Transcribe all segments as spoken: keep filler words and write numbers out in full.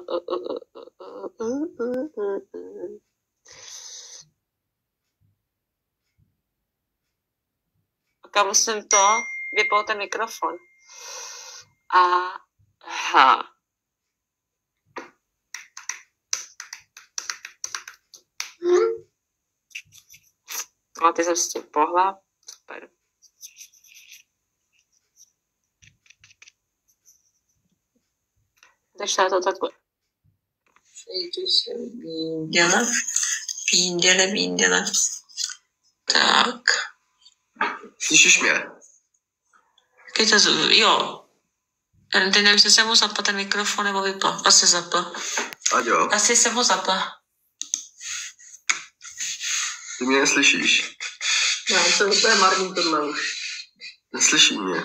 A musím to vypnout ten mikrofon. Aha. A ty jsem s tím pohla. Super. Takže já to takhle. Tu jsem píndele, píndele, píndele. Tak. Slyšíš mě? Je to, jo. Teď nevím, jestli jsem mu zapla ten mikrofon nebo vypla. Asi zapla. Aďo. Asi jsem mu zapla. Ty mě neslyšíš? Já jsem úplně marný tohle už. Neslyší mě.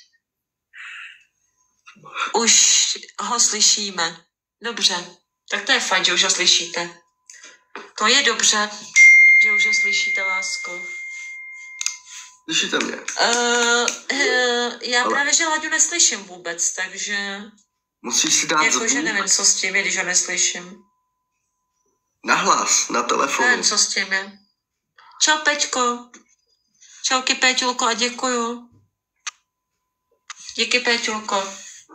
Už ho slyšíme. Dobře. Tak to je fajn, že už ho slyšíte. To je dobře, že už ho slyšíte, lásko. Slyšíte mě? Uh, uh, já Ale... právě, že Laďu neslyším vůbec, takže... Musíš si dát jako, zvuk. že nevím, co s tím je, když ho neslyším. Nahlas, na telefonu. Nevím, co s tím je. Čau, Peťko. Čauky, Péťulko, a děkuju. Díky, Péťulko.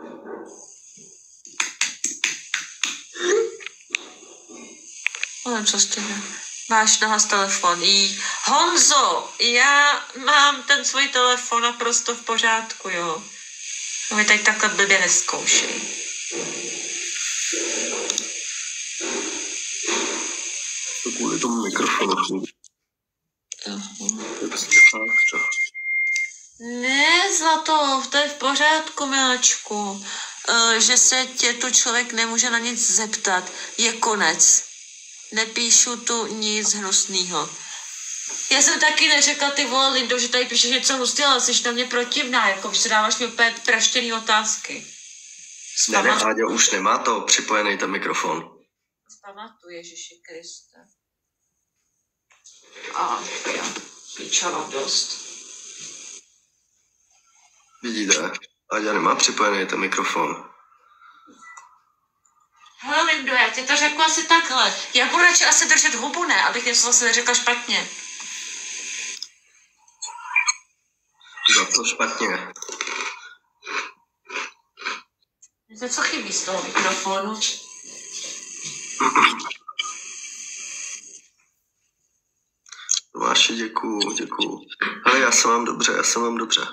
Nevím, co s tím je. Máš nahlas telefon. Jí. Honzo, já mám ten svůj telefon naprosto v pořádku, jo. No mi tady takhle blbě nezkoušej. To kvůli tomu mikrofonu. Ne, Zlato, to je v pořádku, miláčku. E, že se tě tu člověk nemůže na nic zeptat. Je konec. Nepíšu tu nic hnusného. Já jsem taky neřekla, ty vole, Lindo, že tady píšeš něco hnusného, ale jsi na mě protivná, jako že dáváš mi úplně praštěný otázky. Ne, ne, Áďa, už nemá to připojený ten mikrofon. Pamatuj, Ježiši Kriste. A já, píčala dost. Vidíte, Áďa nemá připojený ten mikrofon. Hele, Lindo, já ti to řekla asi takhle. Já budu radši asi držet hubu, ne, abych něco zase neřekla špatně. Za to špatně. Víte, co chybí z toho mikrofonu? Tomáši, děkuju, děkuju. Ale já se mám dobře, já se mám dobře.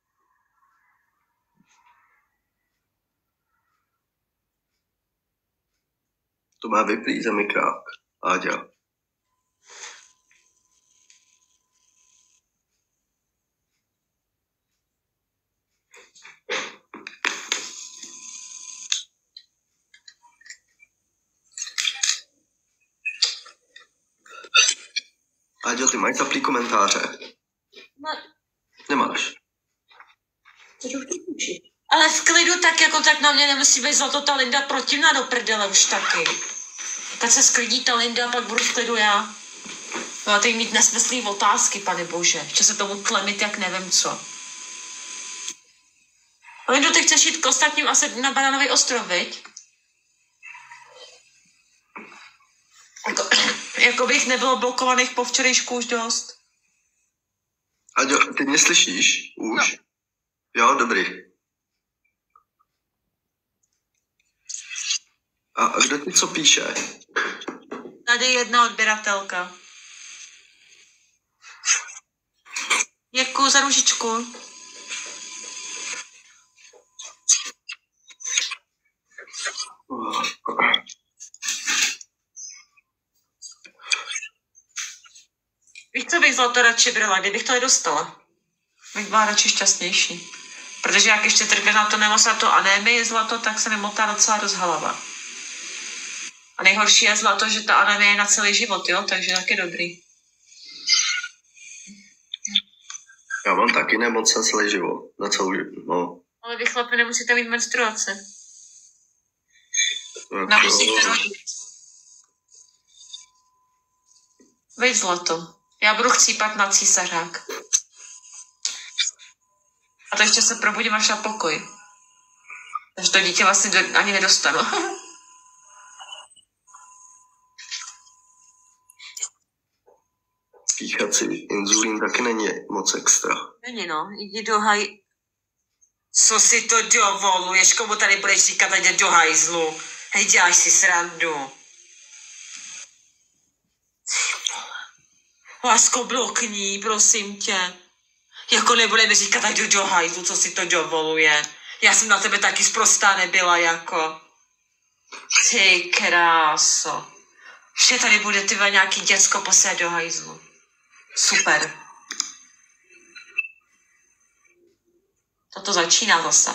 To má vyplý za mikrák, Áďa. Áďo, ty máš zaplý komentáře? Ne. Nemáš. Ale v klidu tak, jako tak na mě nemusí být Zlato ta Linda protivná do prdele už taky. Tak se sklidní ta Linda a pak budu v klidu já. No, teď mít nesmyslný otázky, pane bože. Ještě se tomu tlemit, jak nevím co. Lindo, ty chceš jít k ostatním asi na Banánový ostrov, viď? Jako, jako bych nebylo blokovaných po včerejšku už dost. Áďo, ty mě slyšíš? Už? No. Jo, dobrý. A kdo ti co píše? Tady jedna odběratelka. Děkuju za ružičku. Víš, co bych Zlato radši brala, kdybych to nedostala? Bych byla radši šťastnější. Protože jak ještě trpě na to nemoc, na to anémii Zlato, tak se mi motá docela dost hlava. A nejhorší je Zlato, že ta anémie je na celý život, jo? Takže taky dobrý. Já mám taky nemoc na celý život. Na celou život, no. Ale vy chlapi nemusíte mít menstruace. Jako... Nemusíte rodit. Veď Zlato. Já budu chcípat na císařák. A to ještě se probudím až na pokoj. Takže to dítě vlastně do, ani nedostanu. věci. Inzulín taky není moc extra. Není no, jdi do haj... Co si to dovoluješ? Komu tady budeš říkat, ať jde do hajzlu? Hej, děláš si srandu. Lásko, blokní, prosím tě. Jako nebudeme říkat, ať jdu do hajzlu, co si to dovoluje. Já jsem na tebe taky sprostá nebyla, jako. Ty kráso. Vše tady bude ty nějaký děcko poslat do hajzlu. Super. Toto začíná zase.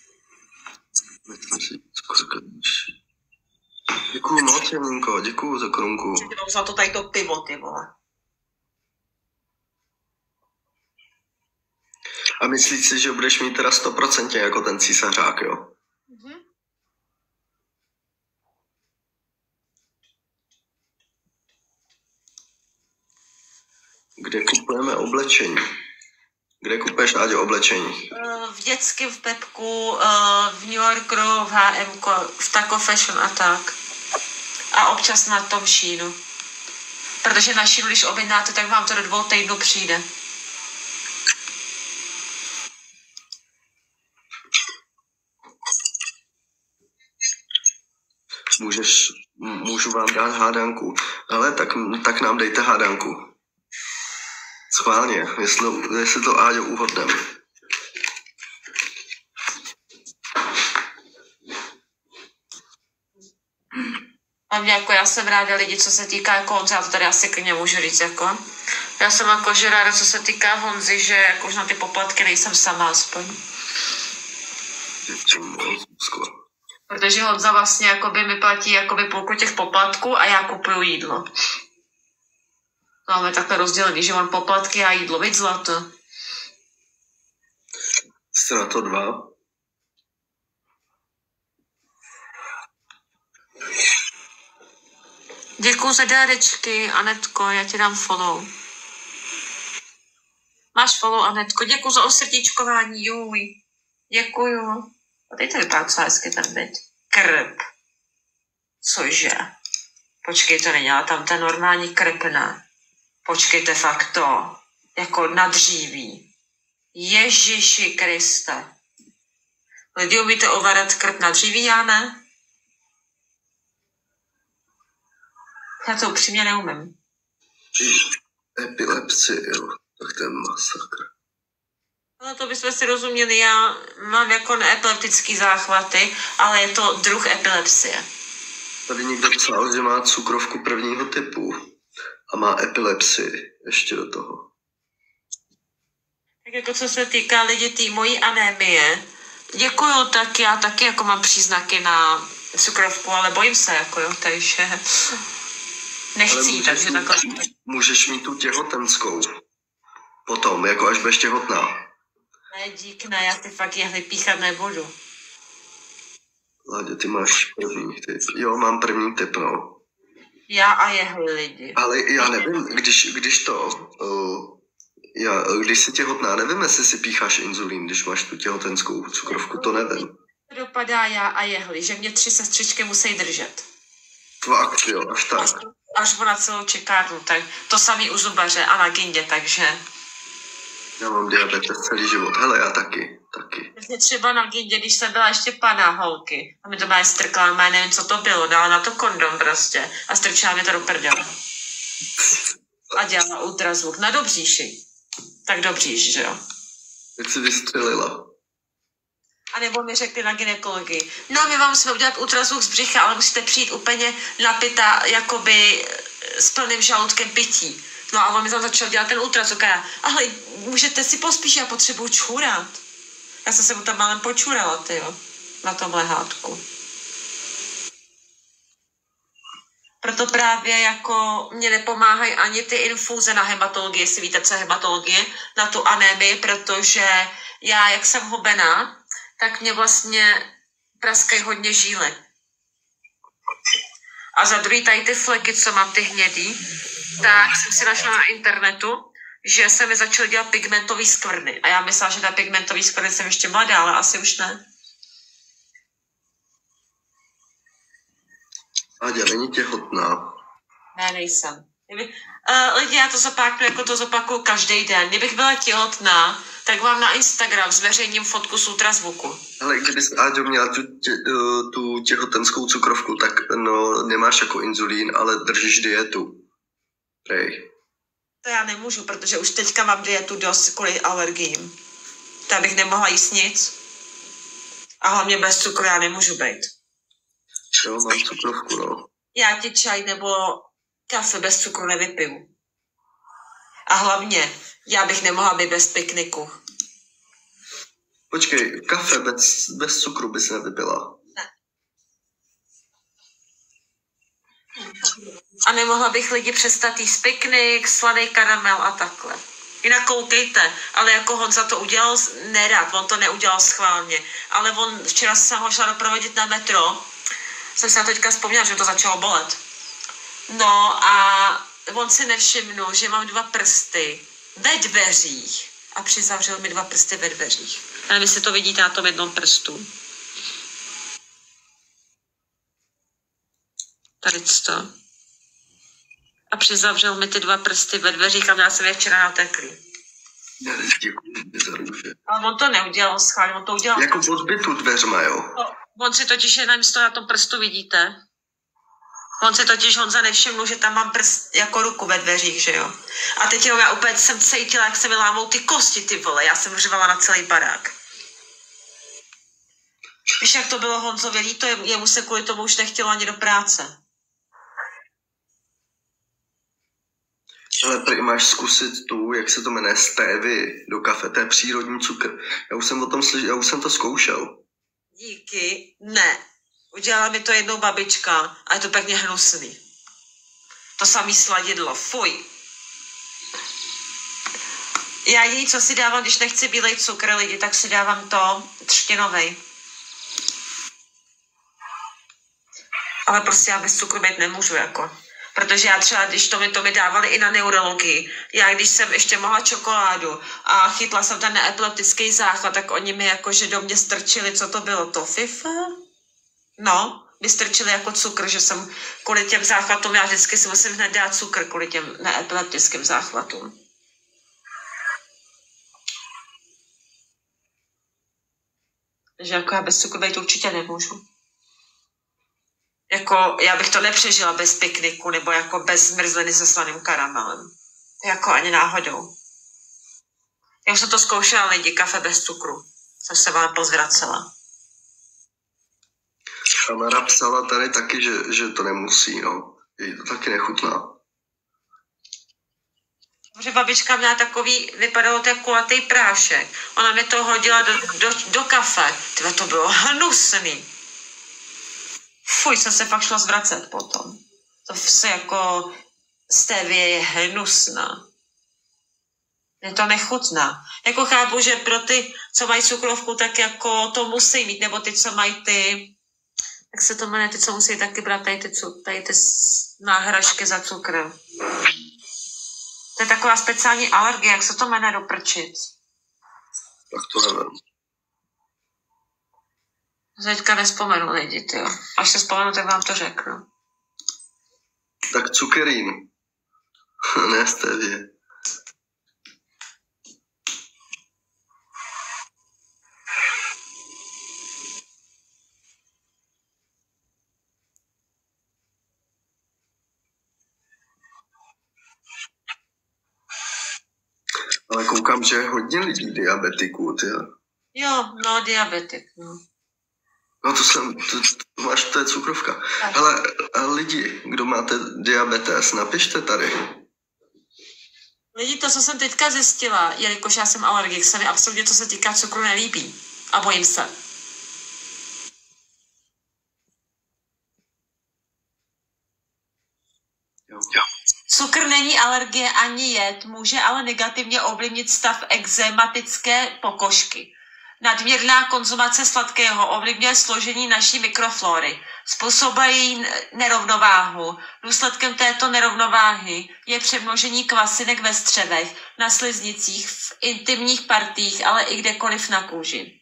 Děkuju moc, Janinko, děkuju za korunku. Za to tady to pivo, ty vole. A myslíš si, že budeš mít teda stoprocentně jako ten císařák, jo? Mhm. Kde kupujeme oblečení? Kde kupuješ, Áďo, oblečení? V dětském v Pepku, v New Yorku, v H M, v Taco Fashion a tak. A občas na tom Sheinu. Protože na Sheinu, když objednáte, tak vám to do dvou týdnů přijde. Můžeš, můžu vám dát hádanku. Ale tak, tak nám dejte hádanku. Schválně, jestli, jestli to, Áďo, uhodnem. Hlavně jako já jsem ráda lidi, co se týká jako Honzy, já to tady asi klidně můžu říct, jako. Já jsem jako že ráda, co se týká Honzy, že jako už na ty poplatky nejsem sama aspoň. Protože Honza vlastně jakoby mi platí jakoby půlku těch poplatků a já kupuju jídlo. Máme takhle rozdělený, že on poplatky a jídlo, víc zlato. Jste na to dva? Děkuju za dárečky, Anetko, já ti dám follow. Máš follow, Anetko, děkuju za osrdíčkování, juj. Děkuju. A teď to vypadá docela hezky ten byt. Krp. Cože? Počkej, to není, ale tam ten normální krp, ne? Počkejte, fakt to. Jako na dříví. Ježiši Kriste. Lidi, umíte ovládat krp na dříví, já ne? Já to upřímně neumím. Epilepsi, jo. Tak to je masakr. Ale to bychom si rozuměli, já mám jako neepileptický záchvaty, ale je to druh epilepsie. Tady někdo psal, že má cukrovku prvního typu a má epilepsii ještě do toho. Tak jako co se týká lidi té mojí anémie, děkuju, tak já taky jako mám příznaky na cukrovku, ale bojím se, jako jo, takže nechci jít, takže mít, takhle. Můžeš mít tu těhotenskou potom, jako až budeš těhotná. Ne, dík, ne, já ty fakt jehly píchat nebudu. Láďo, ty máš první typ. Jo, mám první typ, no. Já a jehly lidi. Ale já nevím, když, když to, uh, já, když jsi těhotná, nevím, jestli si pícháš inzulín, když máš tu těhotenskou cukrovku, to nevím. To dopadá já a jehly, že mě tři sestřičky musí držet. Fakt, jo, až tak. Až, až na celou čekárnu, tak to samý u zubaře a na gindě, takže... Já mám diabetes celý život, hele, já taky, taky. Vlastně třeba na gindě, když jsem byla ještě pana holky, a mi to má strkla, já nevím, co to bylo, dala na to kondom prostě a strčila mi to do prdele. A dělala ultrazvuk na dobříši. Tak dobříš, že jo? Jak jsi vystřelila? A nebo mi řekli na gynekologii, no my vám musíme udělat ultrazvuk z břicha, ale musíte přijít úplně napitá, jakoby s plným žaludkem pití. No a on mi tam začal dělat ten ultrazvuk a já, ale můžete si pospíš, já potřebuju čůrat. Já jsem se mu tam málem počůrala, tyjo, na tom lehátku. Proto právě jako mě nepomáhají ani ty infuze na hematologii, jestli víte, co je hematologie, na tu anémii, protože já, jak jsem hubená, tak mě vlastně praskají hodně žíly. A za druhý tady ty fleky, co mám, ty hnědý, tak jsem si našla na internetu, že se mi začaly dělat pigmentový skvrny. A já myslela, že na pigmentový skvrny jsem ještě mladá, ale asi už ne. Áďa, není těhotná. Ne, nejsem. Kdyby, uh, lidi, já to zopakuju, jako to zopakuju každý den. Kdybych byla těhotná, tak vám na Instagram zveřejním fotku z ultrazvuku. Ale kdybys, Áďo, měla tu, tě, uh, tu těhotenskou cukrovku, tak no, nemáš jako inzulín, ale držíš dietu. Prej. To já nemůžu, protože už teďka mám dietu dost kvůli alergiím. To bych nemohla jíst nic. A hlavně bez cukru já nemůžu být. Jo, mám cukrovku, no. Já ti čaj nebo kafe bez cukru nevypiju. A hlavně, já bych nemohla být bez pikniku. Počkej, kafe bez, bez cukru bys nevypila. Ne. A nemohla bych lidi přestat jíst piknik, sladý karamel a takhle. Jinak koukejte, ale jako Honza to udělal nerad, on to neudělal schválně. Ale on včera jsem ho šla doprovodit na metro, jsem se na to teďka vzpomněla, že to začalo bolet. No a on si nevšimnul, že mám dva prsty ve dveřích a přizavřel mi dva prsty ve dveřích. Já nevím, jestli to vidíte na tom jednom prstu. Tady to. A přizavřel mi ty dva prsty ve dveřích a měla jsem je včera nateklý. Já děkuji za růže. Ale on to neudělal schválně, on to udělal... Jako v odbytu dveřma, jo? No, on si totiž jenom místo na tom prstu vidíte. On si totiž Honza nevšiml, že tam mám prst jako ruku ve dveřích, že jo. A teď jo, já úplně jsem cítila, jak se mi lámou ty kosti, ty vole. Já jsem řvala na celý barák. Víš, jak to bylo Honzovi líto, jemu se kvůli tomu už nechtělo ani do práce. Ale prý máš zkusit tu, jak se to jmenuje, stevy do kafe, to je přírodní cukr. Já už jsem o tom slyšel, já už jsem to zkoušel. Díky, ne. Udělala mi to jednou babička a je to pěkně hnusný. To samý sladidlo, fuj. Já jediný, co si dávám, když nechci bílej cukr lidi, tak si dávám to třtinovej. Ale prostě já bez cukru být nemůžu, jako. Protože já třeba, když to mi, to mi dávali i na neurologii, já když jsem ještě mohla čokoládu a chytla jsem ten epileptický záchvat, tak oni mi jakože do mě strčili, co to bylo, to FIFA? No, mi strčili jako cukr, že jsem kvůli těm záchvatům, já vždycky si musím hned dát cukr kvůli těm neepileptickým záchvatům. Takže jako já bez cukru být určitě nemůžu. Jako, já bych to nepřežila bez pikniku, nebo jako bez zmrzliny se slaným karamelem. Jako ani náhodou. Já už jsem to zkoušela lidi, kafe bez cukru. Jsem se vám pozvracela. Kamera psala tady taky, že, že to nemusí, no. Jí to taky nechutná. Protože babička měla takový, vypadalo to jako kulatý prášek. Ona mi to hodila do, do, do kafe. Tyhle, to bylo hnusný. Fuj, jsem se fakt šla zvracet potom. To se jako stevie je hnusná. Je to nechutná. Jako chápu, že pro ty, co mají cukrovku, tak jako to musí mít, nebo ty, co mají ty, jak se to jmenuje, ty, co musí taky brát tady ty, tady ty náhražky za cukr. To je taková speciální alergie, jak se to jmenuje do prčic. Tak to nevím. Teďka nespomenu lidi, tyjo. Až se vzpomenu, tak vám to řeknu. Tak cukerín. Ne stevie. Ale koukám, že je hodně lidí diabetiků, ty. Jo, no, diabetik, no. No to jsem, to, to máš, to je cukrovka. Ale lidi, kdo máte diabetes, napište tady. Lidi, to, co jsem teďka zjistila, jelikož já jsem alergik, se mi absolutně, co se týká cukru, nelíbí. A bojím se. Jo. Jo. Cukr není alergie ani jed, může ale negativně ovlivnit stav ekzematické pokožky. Nadměrná konzumace sladkého ovlivňuje složení naší mikroflory, způsobují nerovnováhu. Důsledkem této nerovnováhy je přemnožení kvasinek ve střevech, na sliznicích, v intimních partiích, ale i kdekoliv na kůži.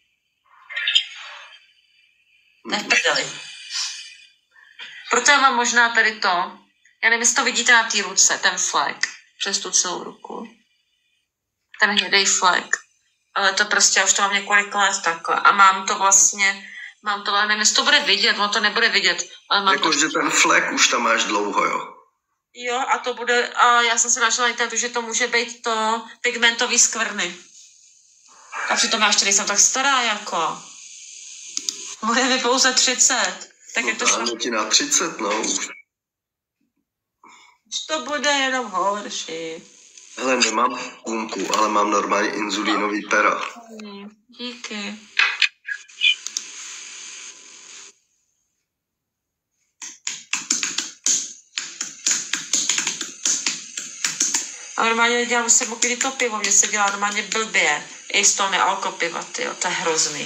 Ne v prdeli. Proto já mám možná tady to, Já nevím, jestli to vidíte na té ruce, ten flek, přes tu celou ruku. Ten hnědej flek. Ale to prostě, já už to mám několik let takhle. A mám to vlastně, mám to, ale nevím, jestli to bude vidět, ono to nebude vidět. Ale mám Jako, to... že ten flek už tam máš dlouho, jo? Jo, a to bude, a já jsem se našla na internetu, že to může být to pigmentový skvrny. A přitom já ještě nejsem tak stará, jako. Bude mi pouze třicet. Tak No jak to dáme šlo? ti na třicet, no. Už. Už to bude jenom horší. Hele, nemám pumpu, ale mám normálně inzulínový pera. Hmm, díky. A normálně dělám se mu kdy to pivo, mě se dělá normálně blbě. I z toho nealko piva, tyjo, to je hrozný.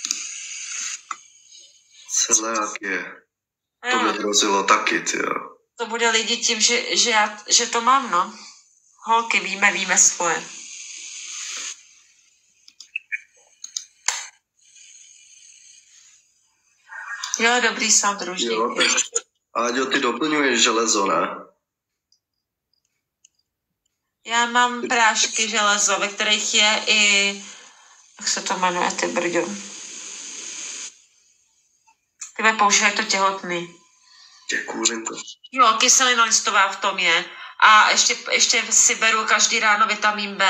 Celák je. A To jo, mě hrozilo taky, tyjo. to bude lidi tím, že, že, já, že to mám, no. Holky, víme, víme svoje. Jo, dobrý soudruží. Jo, tak Áďo, ty doplňuješ železo, ne? Já mám prášky železo, ve kterých je i... Jak se to jmenuje, ty brďo? Ty bude používat to těhotný. Děkuji to. Jo, kyselina listová v tom je. A ještě, ještě si beru každý ráno vitamin B.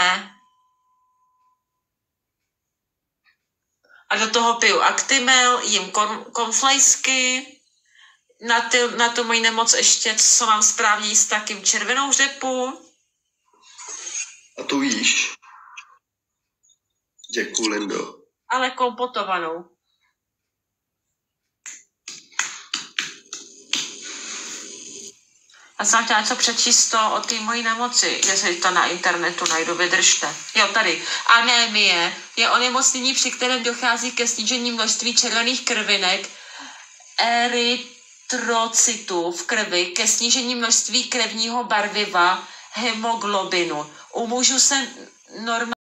A do toho piju Actimel, jím konflejsky. Na, ty, na tu moji nemoc ještě, co mám správně jíst, tak jím červenou řepu. A to víš? Děkuji, Lindo. Ale kompotovanou. Já jsem chtěla něco přečíst to o té mojí nemoci, jestli to na internetu najdu, vydržte. Jo, tady. Anémie je onemocnění, při kterém dochází ke snížení množství červených krvinek, erytrocitů v krvi, ke snížení množství krevního barviva, hemoglobinu. U mužů se normálně